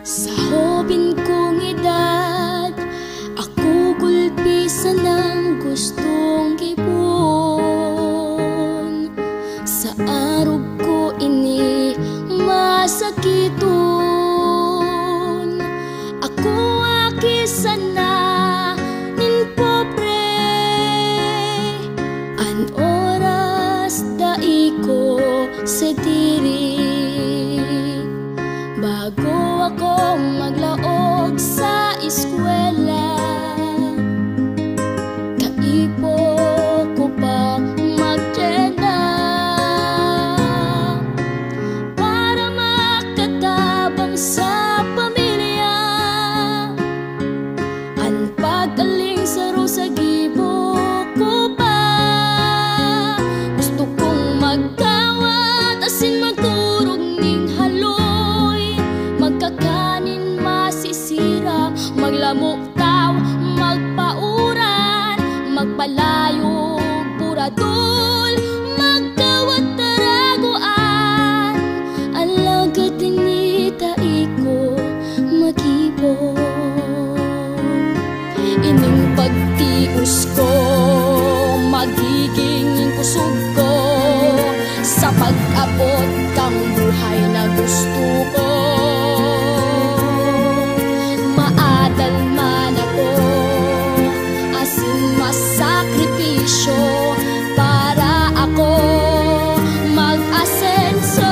Sa hobin kong edad, ako gulpisan ng gustong gibon. Sa arog ko ini masakiton, ako akisan na nin pobre. An oras dai ko sa diri, bago ako maglaog sa eskwela. Kaipo ko pa magtenda para makatabang sa pamilya. Ang pagaling sa Rosagibo ko pa, gusto kong magkawat asin magturog ning haloy. Magkakanin masisira, maglamok taw, magpauran, magpalayog puradol, magkawat taragoan. Alagad ni taiko Magibo. Ining pagtius ko magiging kusog ko sa pag-abot kang buhay na gusto ko. Maadal man ako asin masakripisyo para ako mag-asenso.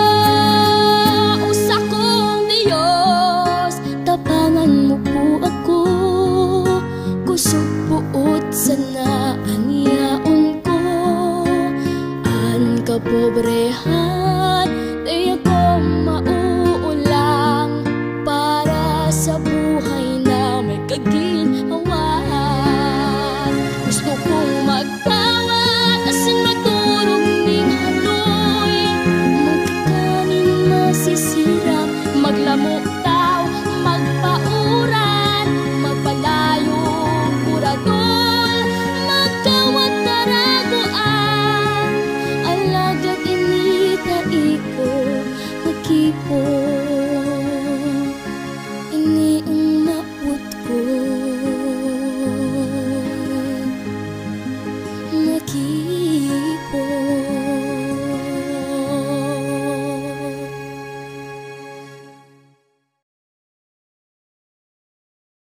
Usa kong Diyos, tapangan mo po ako. Kusog buot sana ang yaon ko, ang kapobrehan.